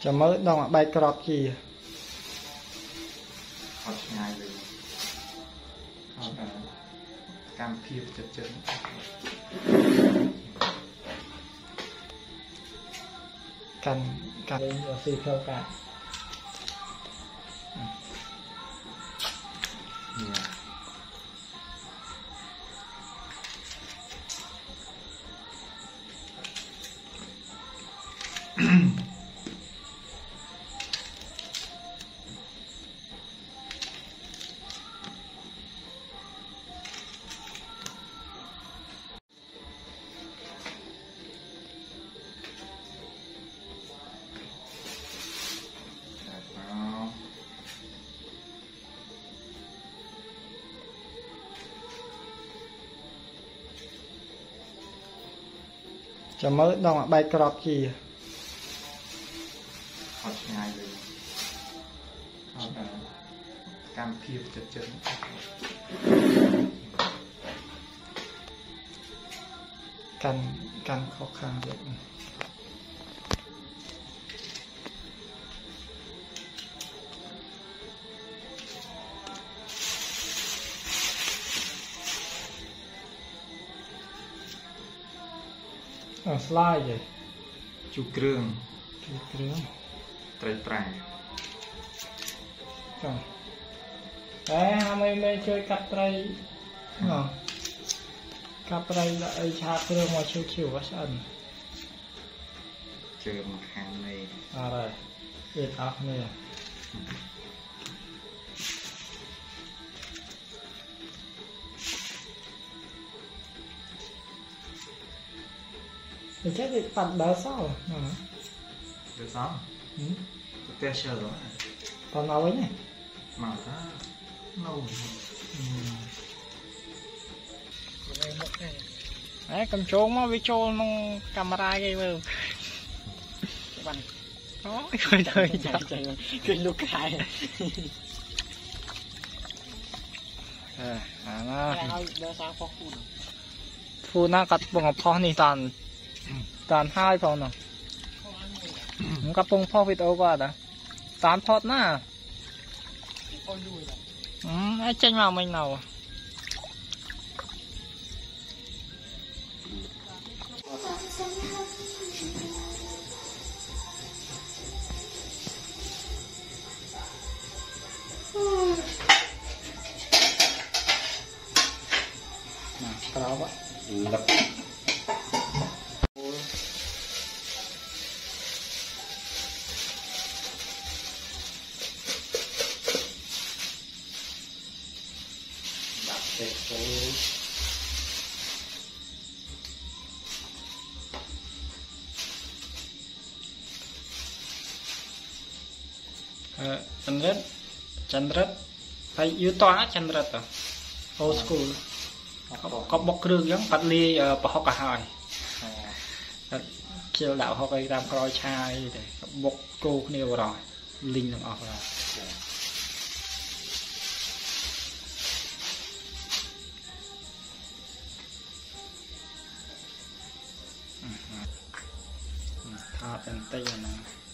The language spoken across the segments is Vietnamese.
จะมืดต้องใบกรอบจีเขาง่ายเลยเขาการเพียบจะเจอกันเลยสีเท่ากันจะมืดต้องใบกรอบจีเขาง่ายเลยเขาการเพียบจะเจอกันข้อข้างเด็กสไลด์เลยจุกเครื่องไตรจ้ะทำไมไม่ช่วยกับไตรกับไตรละไอชาเครื่องมาชิวๆวะสันเจอมาแข่งในอะไรเอ็ดอัพเนี่ยไม่ใช่ดิปัดดาวเศร้าเดือดซ้ำเตะเชื่อหรอตอนเอาไว้เนี่ยมาถ้าเรา cầm trốn mà với trôn nông camera cái vừa bắn đó cười thôi cười lúc khai nó phu nó cắt bông ngọc pho này tàn hai pho nè cắt bông pho vịt ô qua đó tàn pho na ai tranh vào mình nào Kenapa Pak? Lep. Chandrat phải yếu toán Chandrat à old school có bọc rương giống bạch ly bỏ học cả hai kêu đạo họ cái làm coi chai để bọc cô nêu rồi linh làm ọt rồi thọ tên tây này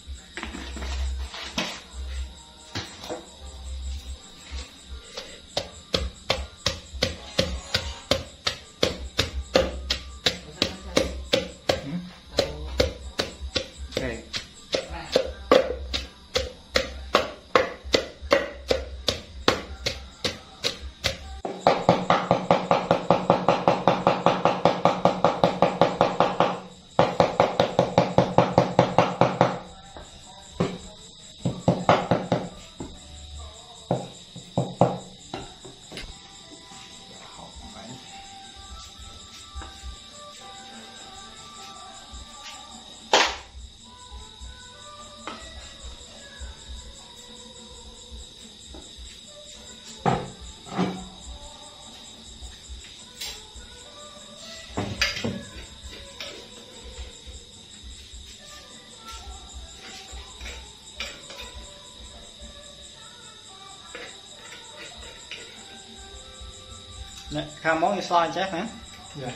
nè khang món xoài chắc hả dạ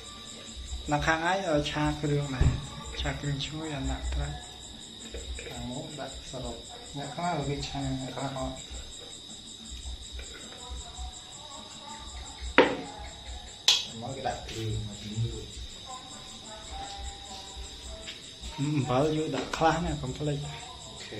là khang ấy ở cha cái đường này cha cái đường chuối là nặng thôi đặt sờ lột nhẹ khá là cái chanh nhẹ khá ngon nói cái đặt thì mà chỉ như vợ như đặt khá này không có lấy ok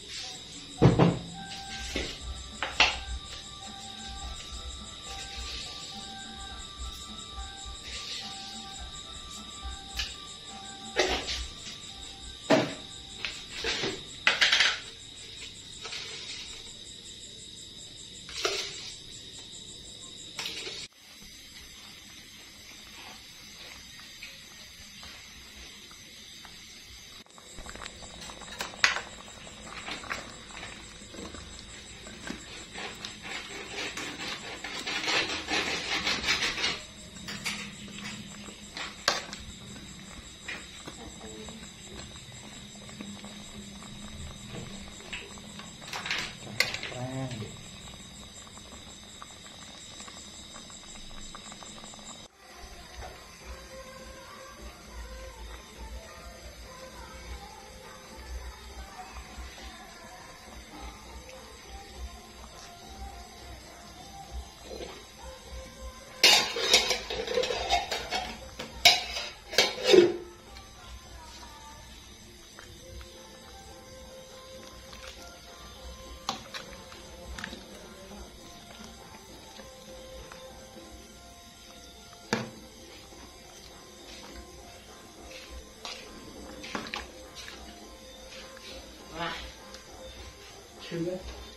chưa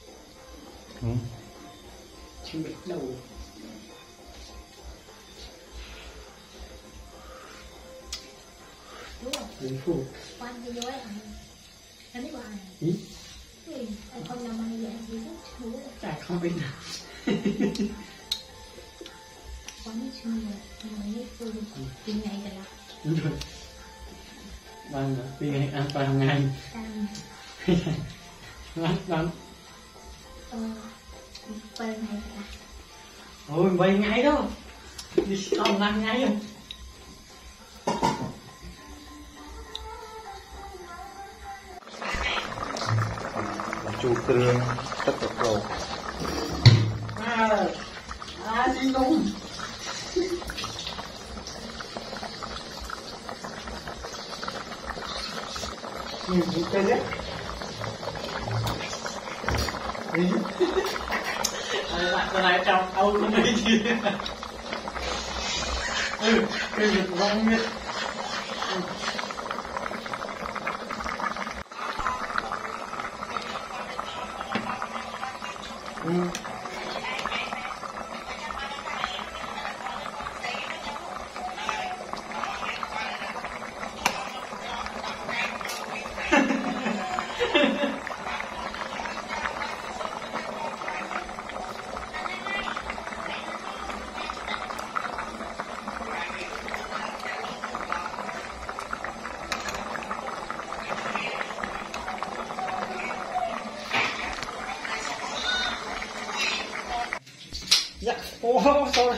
chưa biết đâu Đúng phụ quan gì với anh biết bài ý anh không làm bài vậy gì hết chú tại không biết nào quán chưa mấy phụ từng ngày cả là đúng rồi bằng vì ngày ăn vào ngày ăn vài ngày cả là ôi vài ngày đó đi còn 5 ngày không chu tương tất cả đồ đi luôn nhìn cái đấy bạn này trong âu nó mấy gì cái việc vong biết dạ sorry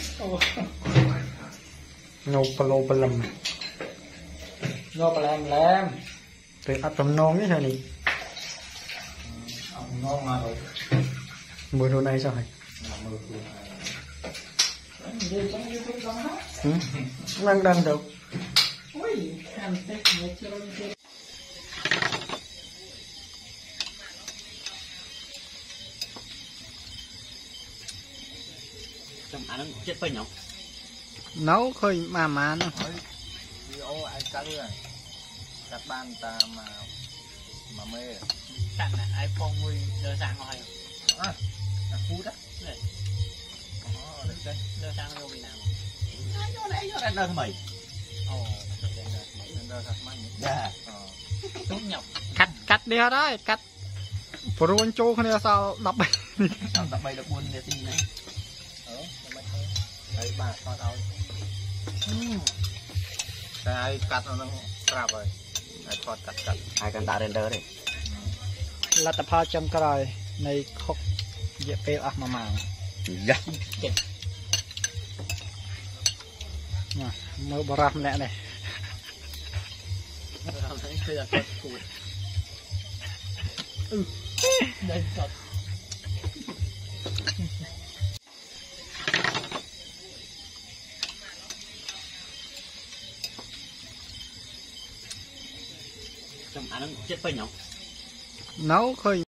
ngô bà lầm ngô bà làm từ ấp tầm non ấy sao này ông ngon mà rồi mùi đồ này sao hả đang được trong ăn chết phải nhậu nấu khơi mà nó video ai cắt rồi cắt ban ta mà mê tặng là iPhone 10 đưa sang rồi à phú đó đấy được đây đưa sang vô Việt Nam vô đây đâu mày ồ đâu thật mạnh dạ tốt nhọc cắt đi hết đấy cắt pro anh châu không sao đập tập bay được buôn để tin này đấy bà con thôi ai cắt nó crap rồi ai con cắt ai cần tạo render đấy លទ្ធផលចុងក្រោយនៃខុករយៈពេលអស់1ម៉ោង dạ មើលបរោះម្នាក់នេះ thấy là thật cùi đây thật trong ăn chết phải nhậu nấu khơi